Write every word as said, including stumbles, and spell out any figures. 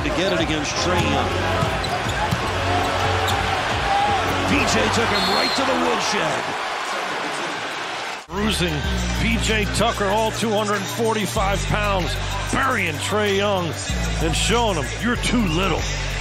to get it against Trae Young. P J took him right to the woodshed. Bruising P J Tucker, all two hundred forty-five pounds, burying Trae Young and showing him you're too little.